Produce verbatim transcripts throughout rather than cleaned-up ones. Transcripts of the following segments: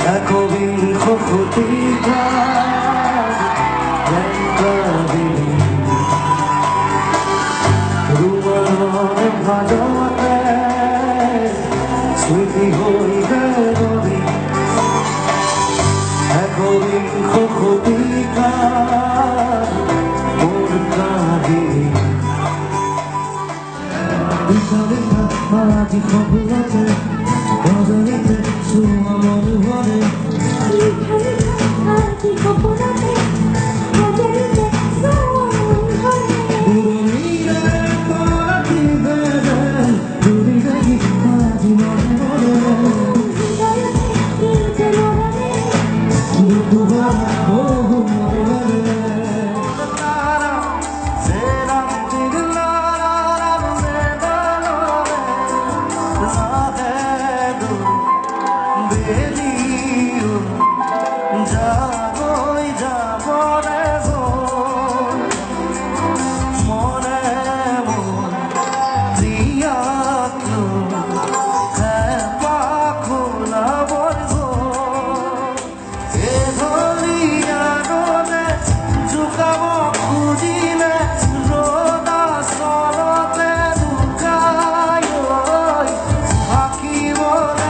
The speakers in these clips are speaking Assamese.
একবিংশ শতিকাৰ ৰুমালৰ ভাজতে স্মৃতি হৈ গেলি একবিংশ শতিকাৰ মোৰ কাহিনী আজি সপোনতে বদলিতে চুমা মনোহৰে আজি সপোনতে বদলিতে চুমা মনোহৰে উৰুমিৰে পাতি বেদে দূৰি দেখি আজি মনোহৰে দুবাৰা বহু মনোহৰে যাবই যাবরে মনে মন দিয়াতো পাখোলাবর এ ধরিয়ানে জুকাব খুঁজিলে রোদা সরতে লুকায় থাকিবলে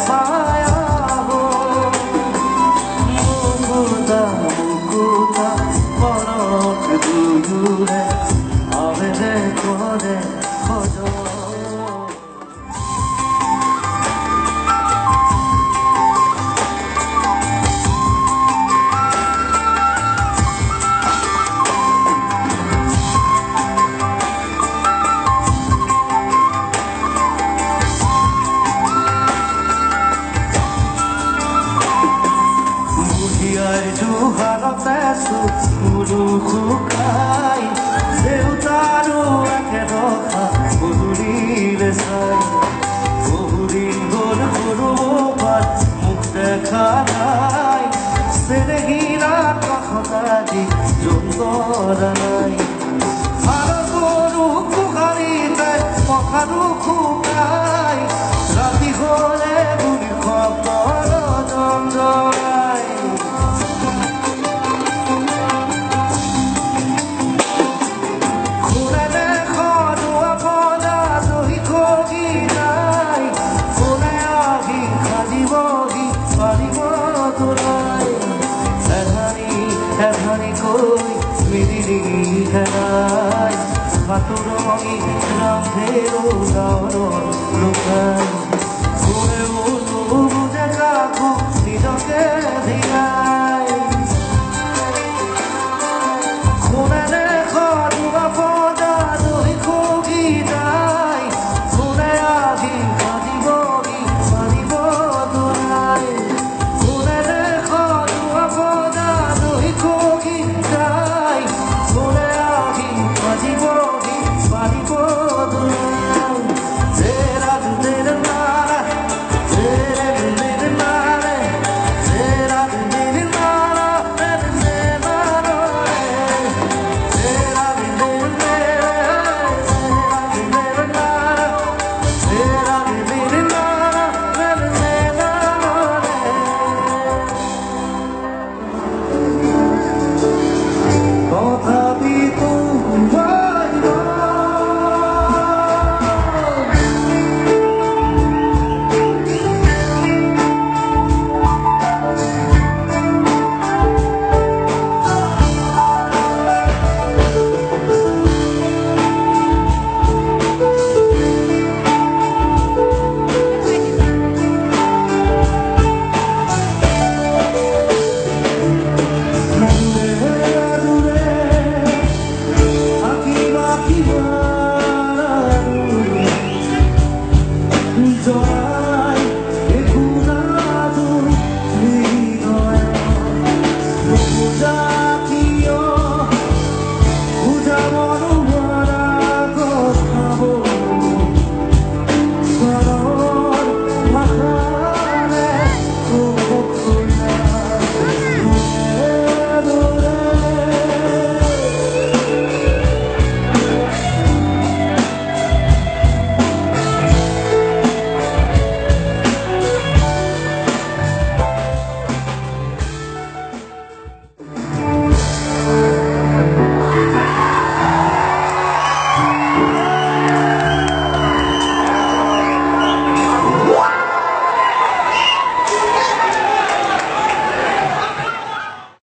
দূরে আবেদে করে খোঁজ বুঢ়িয়াৰ জুহালতে চুৰু শুকাই দেউতাৰো একেদশা গধূলিলে চাই বহুদিন গ'ল কৰবাত মোক দেখা নাই চেনেহীৰা কাষত আজি যন্ত্ৰণা নাই ভাল গৰু গোহালিতে পথাৰো শুকাই ৰাতি হ'লে গুলি শব্দৰ জঞ্জনাই খেলাই বাতুৰঙী ৰাধেও গাঁৱৰ লোকাই কোনেও নুবুজে কাকো নিজকে ধিয়া